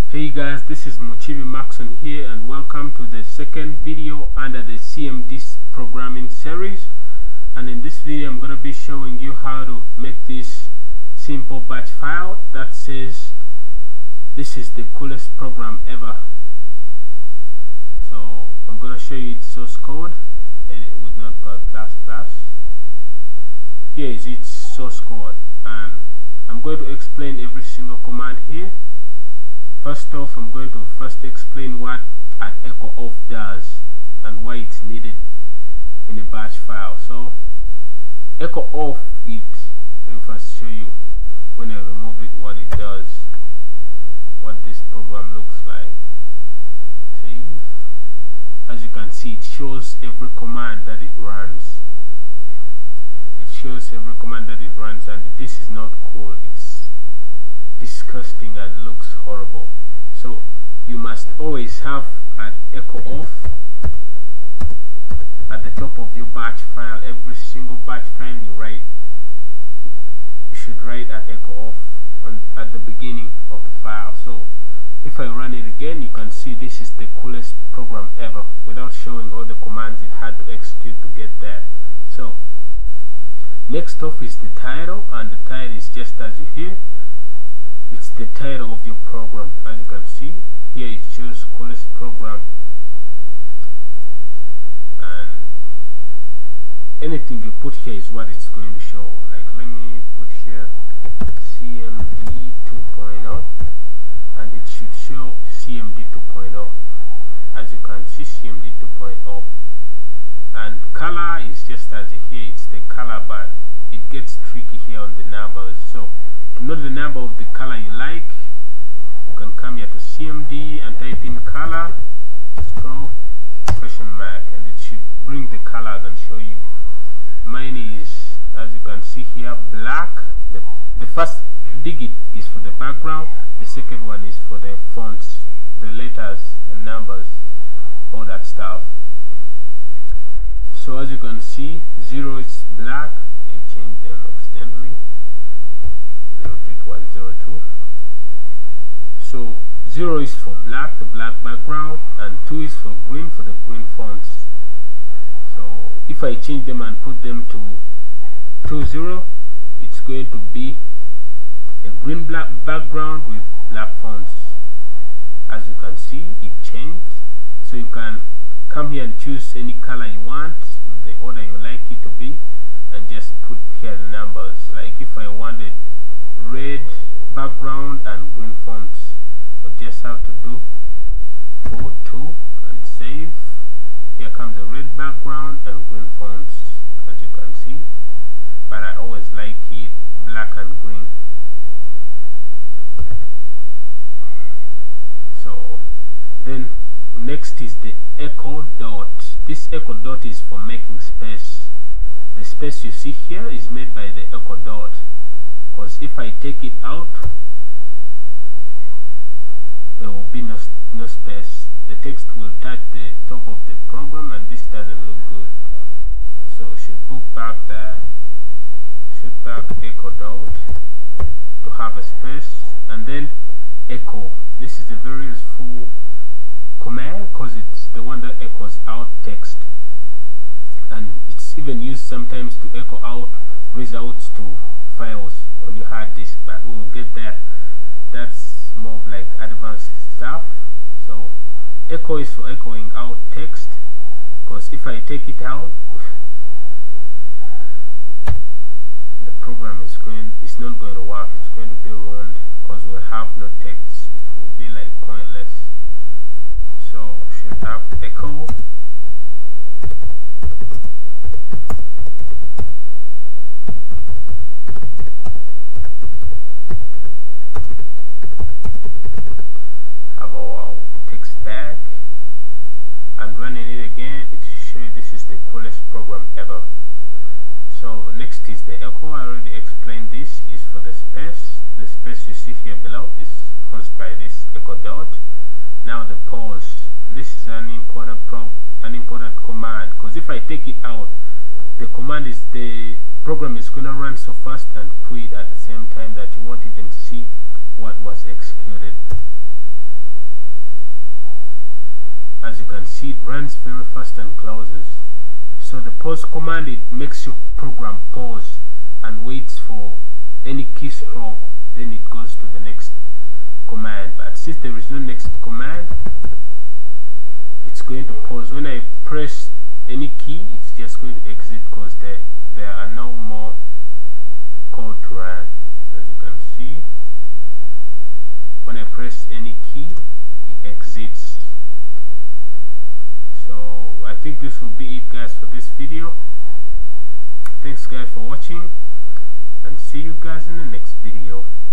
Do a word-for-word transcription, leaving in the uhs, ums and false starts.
Hey guys, this is Mochibi Maxon here, and welcome to the second video under the C M D programming series. And in this video I'm going to be showing you how to make this simple batch file that says this is the coolest program ever. So I'm going to show you its source code with Notepad plus plus. Here is its source code, and I'm going to explain every single command here. First off, I'm going to first explain what an echo off does and why it's needed in a batch file. So echo off, it let me first show you when I remove it what it does, what this program looks like. See, as you can see, it shows every command that it runs. It shows every command that it runs, and this is not cool. It's disgusting and looks horrible. So you must always have an echo off at the top of your batch file. Every single batch file you write, you should write an echo off on, at the beginning of the file. So if I run it again, you can see this is the coolest program ever without showing all the commands it had to execute to get there. So next off is the title, and the title is just as you hear. It's the title of your program. As you can see here, it shows coolest program, and anything you put here is what it's going to show. Like, let me put here C M D two point oh, and it should show C M D two point oh. As you can see, C M D two point oh, and color is just as you hear. It's the color, but it gets tricky here on the numbers. So to know the number of the color you like, you can come here to C M D and type in color stroke question mark, and it should bring the colors and show you. Mine is, as you can see here, black. The, the first digit is for the background, the second one is for the fonts, the letters and numbers, all that stuff. So as you can see, zero is black. I changed them accidentally. It was zero two. So zero is for black, the black background, and two is for green, for the green fonts. So if I change them and put them to two zero, it's going to be a green black background with black fonts. As you can see, it changed. So you can come here and choose any color you want in the order you like it to be, and just put here the numbers. Like if I wanted red background and green fonts, but just have to do four two and save. Here comes the red background and green fonts, as you can see, but I always like it black and green. So then next is the echo dot. This echo dot is for making space. The space you see here is made by the echo dot, because if I take it out, there will be no, no space. The text will touch the top of the program, and this doesn't look good. So should put back there, should back echo dot to have a space, and then echo. This is a very useful command because it's the one that echoes out text, and it's even used sometimes to echo out results to files on your hard disk, but we'll get there. That's more of like advanced stuff. So echo is for echoing out text, because if I take it out, the program is going it's not going to work. It's going to be ruined because we'll have no text. It will be like pointless. So should have echo have our text back, and running it again, it shows you this is the coolest program ever. So next is the echo. I already explained this is for the space. The space you see here below is caused by this echo dot. Now the pause. This is an important pro an important command, because if I take it out, the command is the program is gonna run so fast and quit at the same time that you won't even see what was executed. can see, it runs very fast and closes. So the pause command, it makes your program pause and waits for any keystroke, then it goes to the next command. But since there is no next command, it's going to pause. When I press any key, it's just going to exit because there, there are no more code to run. As you can see, when I press any key, it exits. So I think this will be it, guys, for this video. Thanks guys for watching, and see you guys in the next video.